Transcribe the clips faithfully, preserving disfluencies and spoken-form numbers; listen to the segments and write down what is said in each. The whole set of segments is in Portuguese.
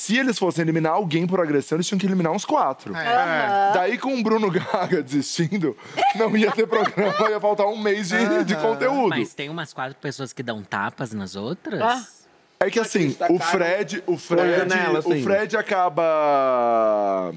se eles fossem eliminar alguém por agressão, eles tinham que eliminar uns quatro. É. É. Daí, com o Bruno Gaga desistindo, não ia ter programa, ia faltar um mês de, uhum. de conteúdo. Mas tem umas quatro pessoas que dão tapas nas outras? Ah. É que assim, o Fred, o Fred, nela, assim. o Fred acaba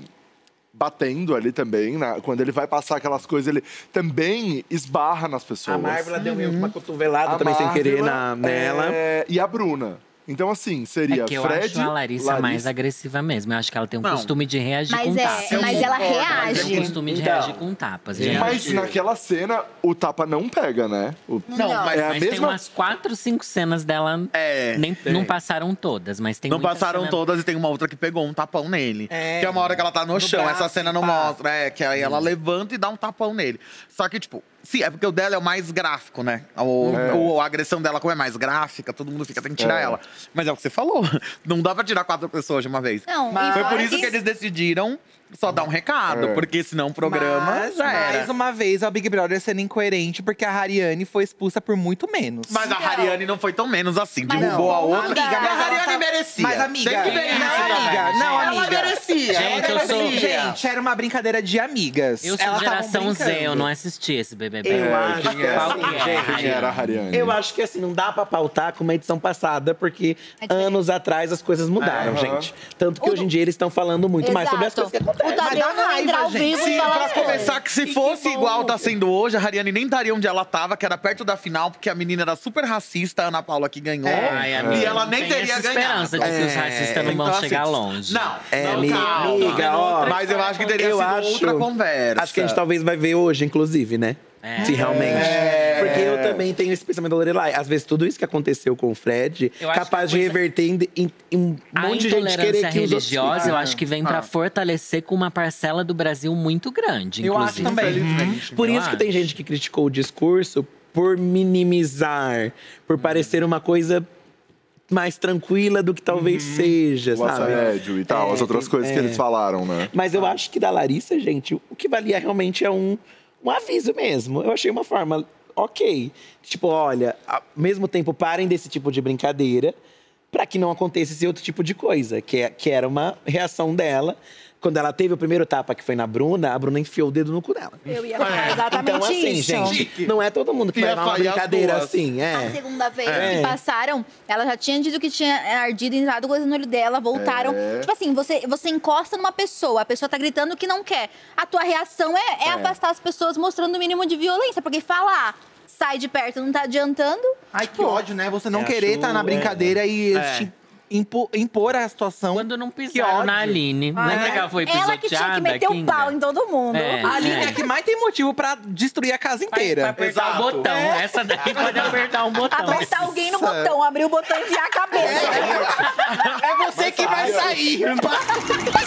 batendo ali também, na, quando ele vai passar aquelas coisas, ele também esbarra nas pessoas. A Marvel deu meio que uma cotovelada A também sem Marvel, querer na, nela. É, e a Bruna. Então, assim, seria é que eu Fred, acho a Larissa, Larissa mais agressiva mesmo. Eu acho que ela tem um Não. costume de reagir Mas com é, tapas. mas ela Ela reage. tem um costume de Então. reagir com tapas, gente. Mas naquela cena, o tapa não pega, né? O- Não, mas, é a Mas tem mesma... umas quatro, cinco cenas dela. É, nem, tem. não passaram todas, mas tem Não muita passaram cena... todas e tem uma outra que pegou um tapão nele. É, que é uma hora que ela tá no, no chão. braço, Essa cena não pá. mostra. É, que aí ela levanta e dá um tapão nele. Só que, tipo, sim, é porque o dela é o mais gráfico, né? O, É. o- a agressão dela, como é mais gráfica, todo mundo fica, tem que tirar É. ela. Mas é o que você falou. Não dá pra tirar quatro pessoas de uma vez. Não, Mas- e Foi fora por isso que eles decidiram só dar um recado. É. Porque senão o programa Mas, já era. mais uma vez, o Big Brother sendo incoerente, porque a Hariane foi expulsa por muito menos. Mas a Hariane não foi tão menos assim. Mas Derrubou não, a outra. amiga, mas a mas Hariane ela tá- merecia. Mas, amiga, Tem que ver não, isso amiga, também. não, Ela amiga. merecia. Gente, ela eu sou- merecia. Gente, era uma brincadeira de amigas. Eu sou Elas tavam geração Z, brincando. eu não assisti esse B B B. Eu É, acho quem que era, Qual que é, gente, quem era a Hariane? Eu acho que assim, não dá pra pautar com uma edição passada, porque É diferente. anos atrás as coisas mudaram, É. gente. Tanto que O hoje em do- dia eles estão falando muito mais sobre as Exato. coisas que acontecem. O Tadeu Mas dá não entrar ao raiva, gente. vivo Sim, e falar pra as coisas. começar, que se que fosse bom. igual tá sendo hoje, a Hariane nem estaria onde ela tava, que era perto da final, porque a menina era super racista, a Ana Paula que ganhou. Ai, amiga, e ela não nem tem teria essa ganhado. esperança de que os racistas não vão Então, chegar assim, longe. Não, É, não, amiga, calma. amiga, ó. Mas eu acho que teria Eu sido acho- outra conversa. Acho que a gente talvez vai ver hoje, inclusive, né? É. Se realmente. É. Porque eu também tenho esse pensamento da Lorelai. Às vezes, tudo isso que aconteceu com o Fred, Eu acho capaz que de a coisa- reverter em, em- em um A monte de gente intolerância querer que os outros religiosa, eu fiquem. acho que vem pra Ah. fortalecer com uma parcela do Brasil muito grande, Eu acho inclusive. também. Infelizmente. Por Eu isso que acho. tem gente que criticou o discurso por minimizar, por parecer uma coisa mais tranquila do que talvez seja, O sabe? assédio e tal, É, as outras coisas que é. eles falaram, né? Mas eu acho que da Larissa, gente, o que valia realmente é um, um aviso mesmo. Eu achei uma forma ok. Tipo, olha, ao mesmo tempo, parem desse tipo de brincadeira para que não aconteça esse outro tipo de coisa, que, é, que era uma reação dela. Quando ela teve o primeiro tapa, que foi na Bruna, a Bruna enfiou o dedo no cu dela. Eu ia falar exatamente Então, assim, isso. gente, não é todo mundo que Ia vai levar uma falhar as brincadeira duas. assim, é. A segunda vez É. que passaram, ela já tinha dito que tinha ardido, entrado coisa no olho dela, voltaram. É. Tipo assim, você, você encosta numa pessoa, a pessoa tá gritando que não quer. A tua reação é, é É. afastar as pessoas mostrando o mínimo de violência, porque falar, sai de perto, não tá adiantando. Ai, que ódio, né? Você não É, querer estar acho- na brincadeira e eles É. te impo- impor a situação. Quando não Que pisaram ódio. na Aline. Ah, Lembra é? que ela foi pisoteada, Ela que tinha que meter o Kinga? pau em todo mundo. É. A Aline é a que mais tem motivo pra destruir a casa Vai, inteira. vai apertar Exato. o botão. Essa daí pode apertar um botão. Apertar alguém no botão, abrir o botão e enfiar a cabeça. É você que vai sair.